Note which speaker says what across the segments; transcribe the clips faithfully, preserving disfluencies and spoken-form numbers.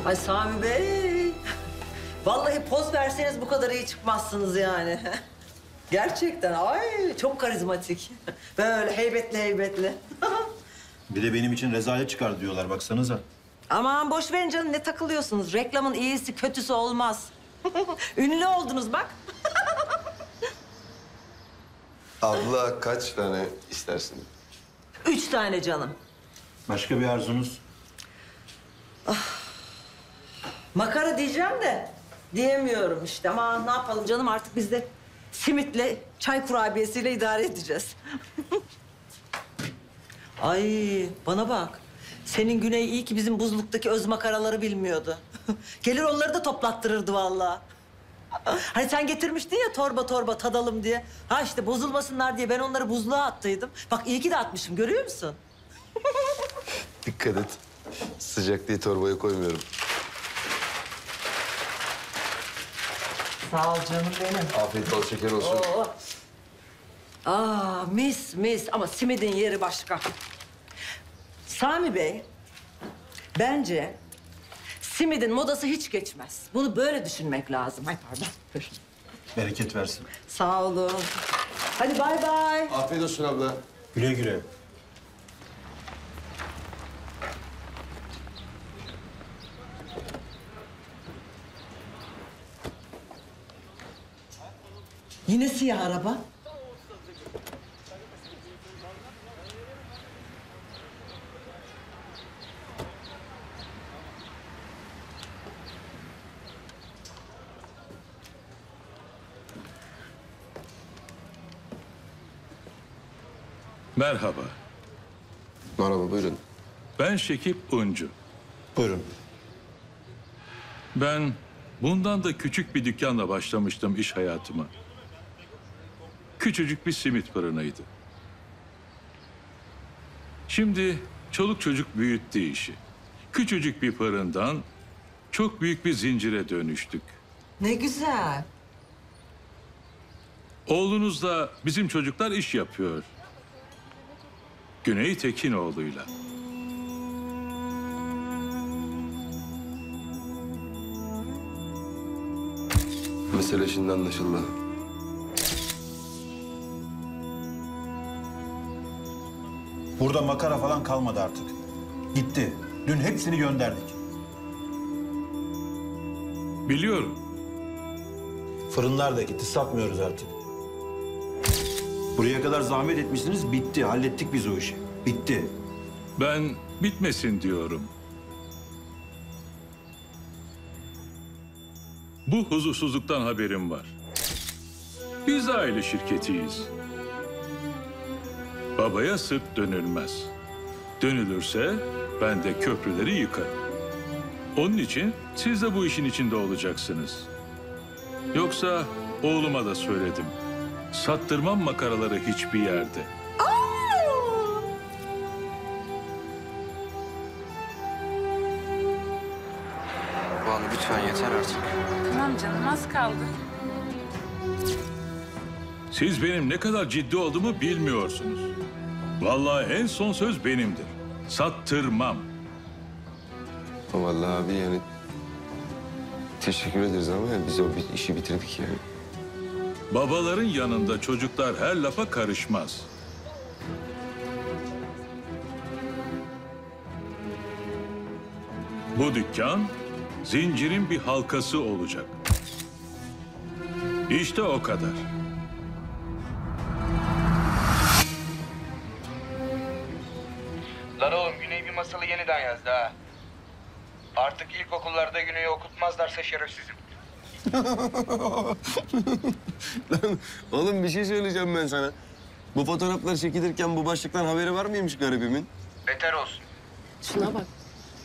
Speaker 1: Ay Sami Bey. Vallahi poz verseniz bu kadar iyi çıkmazsınız yani. Gerçekten ay çok karizmatik. Böyle heybetli heybetli.
Speaker 2: Bir de benim için rezalet çıkar diyorlar baksanıza.
Speaker 1: Aman boş verin canım, ne takılıyorsunuz? Reklamın iyisi kötüsü olmaz. Ünlü oldunuz bak.
Speaker 3: Abla kaç tane istersin?
Speaker 1: Üç tane canım.
Speaker 2: Başka bir arzunuz?
Speaker 1: Makara diyeceğim de diyemiyorum işte. Ama ne yapalım canım, artık biz de simitle, çay kurabiyesiyle idare edeceğiz. Ay bana bak. Senin Güney iyi ki bizim buzluktaki öz makaraları bilmiyordu. Gelir onları da toplattırırdı vallahi. Hani sen getirmiştin ya torba torba tadalım diye. Ha işte bozulmasınlar diye ben onları buzluğa attıydım. Bak iyi ki de atmışım, görüyor musun?
Speaker 3: Dikkat et. Sıcak diye torbaya koymuyorum.
Speaker 1: Sağ ol canım benim.
Speaker 3: Afiyet bol şeker olsun.
Speaker 1: Oo. Aa mis mis, ama simidin yeri başka. Sami Bey, bence simidin modası hiç geçmez. Bunu böyle düşünmek lazım. Ay pardon.
Speaker 2: Bereket versin.
Speaker 1: Sağ olun. Hadi bay bay.
Speaker 3: Afiyet olsun abla.
Speaker 2: Güle güle.
Speaker 1: Yine siyah araba.
Speaker 4: Merhaba,
Speaker 3: Merhaba buyurun.
Speaker 4: ben Şekip Uncu.
Speaker 2: Buyurun.
Speaker 4: Ben bundan da küçük bir dükkanla başlamıştım iş hayatıma. Küçücük bir simit fırınıydı. Şimdi çoluk çocuk büyüttü işi. Küçücük bir fırından çok büyük bir zincire dönüştük.
Speaker 1: Ne güzel.
Speaker 4: Oğlunuz da bizim çocuklar iş yapıyor. Güney Tekinoğlu'yla.
Speaker 3: Mesele şimdi anlaşıldı.
Speaker 2: Burada makara falan kalmadı artık. Gitti. Dün hepsini gönderdik.
Speaker 4: Biliyorum.
Speaker 2: Fırınlar da gitti. Satmıyoruz artık. Buraya kadar zahmet etmişsiniz. Bitti. Hallettik biz o işi. Bitti.
Speaker 4: Ben bitmesin diyorum. Bu huzursuzluktan haberim var. Biz de aile şirketiyiz. Babaya sırt dönülmez. Dönülürse ben de köprüleri yıkarım. Onun için siz de bu işin içinde olacaksınız. Yoksa oğluma da söyledim. Sattırmam makaraları hiçbir yerde.
Speaker 5: Banu lütfen yeter artık.
Speaker 6: Tamam canım, az kaldı.
Speaker 4: Siz benim ne kadar ciddi olduğumu bilmiyorsunuz. Vallahi en son söz benimdir. Sattırmam.
Speaker 3: Vallahi abi yani teşekkür ederiz ama yani biz o bir işi bitirdik yani.
Speaker 4: Babaların yanında çocuklar her lafa karışmaz. Bu dükkan zincirin bir halkası olacak. İşte o kadar.
Speaker 7: Lan oğlum Güney bir masalı yeniden yazdı ha. Artık ilkokullarda Güney'i okutmazlarsa şerefsizim.
Speaker 3: Lan oğlum bir şey söyleyeceğim ben sana. Bu fotoğraflar çekilirken bu başlıktan haberi var mıymış garibimin?
Speaker 7: Beter olsun.
Speaker 6: Şuna bak.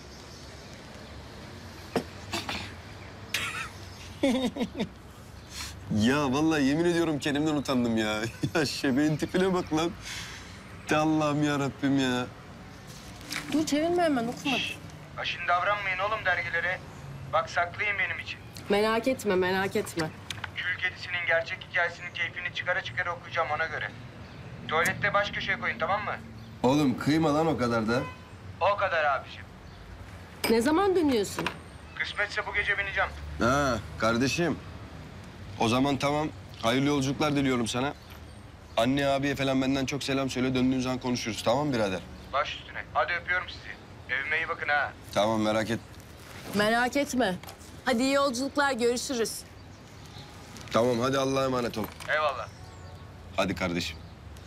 Speaker 3: Ya vallahi yemin ediyorum kendimden utandım ya. Ya şebeğin tipine bak lan. De Allah'ım ya Rabbim ya.
Speaker 6: Dur çevirme hemen, okuma.
Speaker 7: Aşın davranmayın oğlum dergilere. Bak saklayın benim için.
Speaker 6: Merak etme, merak etme.
Speaker 7: Kül kedisinin gerçek hikayesinin keyfini çıkara çıkara okuyacağım ona göre. Tuvalette baş köşeye koyun tamam mı?
Speaker 3: Oğlum kıyma lan o kadar da.
Speaker 7: O kadar abiciğim.
Speaker 6: Ne zaman dönüyorsun?
Speaker 7: Kısmetse bu gece bineceğim.
Speaker 3: Ha kardeşim. O zaman tamam. Hayırlı yolculuklar diliyorum sana. Anne abiye falan benden çok selam söyle. Döndüğün zaman konuşuruz. Tamam birader?
Speaker 7: Baş üstüne. Hadi öpüyorum sizi. Evime iyi bakın ha.
Speaker 3: Tamam merak et.
Speaker 6: Merak etme. Hadi iyi yolculuklar, görüşürüz.
Speaker 3: Tamam hadi Allah'a emanet ol.
Speaker 7: Eyvallah.
Speaker 3: Hadi kardeşim.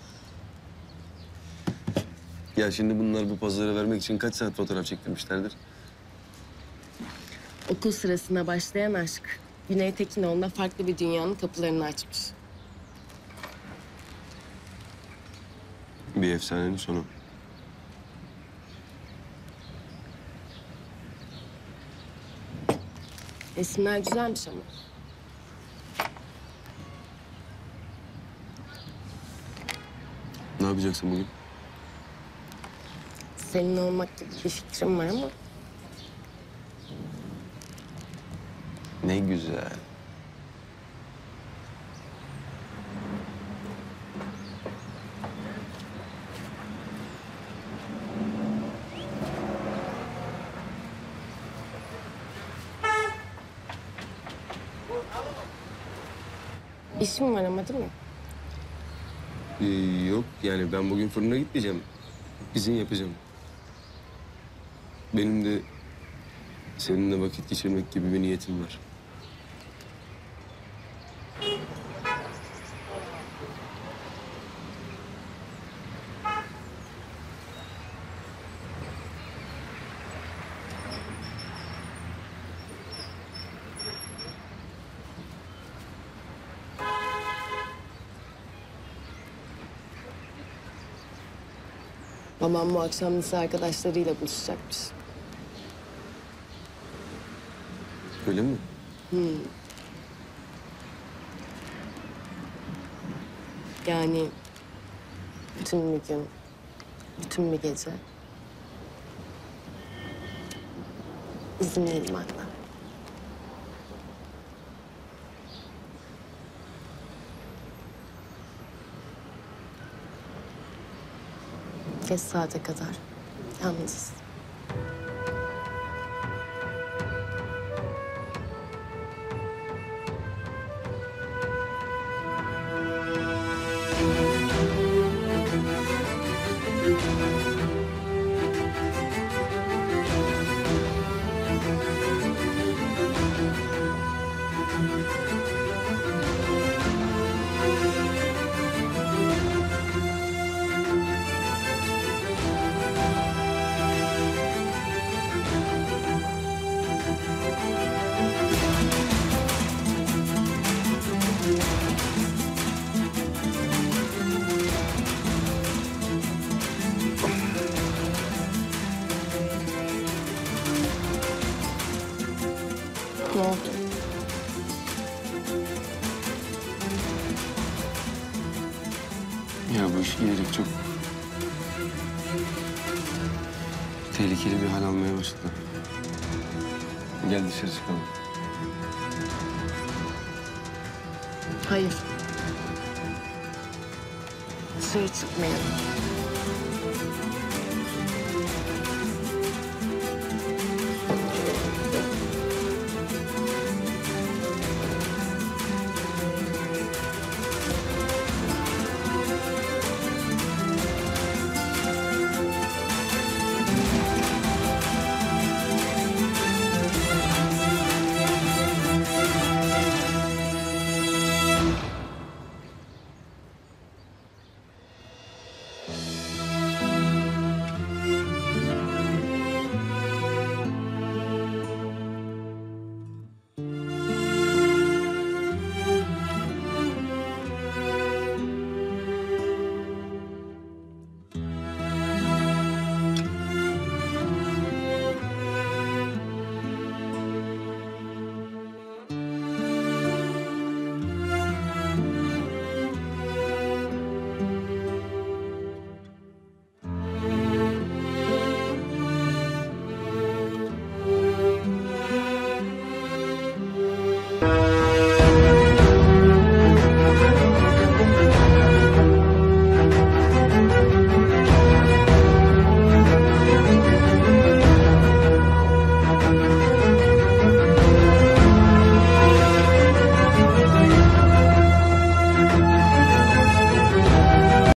Speaker 3: Ya şimdi bunlar bu pazara vermek için kaç saat fotoğraf çektirmişlerdir?
Speaker 6: Okul sırasında başlayan aşk. Güney Tekinoğlu'na farklı bir dünyanın kapılarını açmış.
Speaker 3: Bir efsanenin sonu.
Speaker 6: Resimler güzelmiş ama.
Speaker 3: Ne yapacaksın bugün?
Speaker 6: Senin olmak gibi bir fikrim var ama
Speaker 3: Ne güzel.
Speaker 6: işim var ama değil mi?
Speaker 3: Ee, yok yani ben bugün fırına gitmeyeceğim. İzin yapacağım. Benim de seninle vakit geçirmek gibi bir niyetim var.
Speaker 6: Babam bu akşam lise arkadaşlarıyla buluşacakmış.
Speaker 3: Öyle mi?
Speaker 6: Yani bütün bir gün, bütün bir gece. İzinliyim hatta. Geç saate kadar yalnızız. Ne oldu?
Speaker 3: Ya bu iş giderek çok tehlikeli bir hal almaya başladı. Gel dışarı çıkalım.
Speaker 6: Hayır. Dışarı çıkmayalım.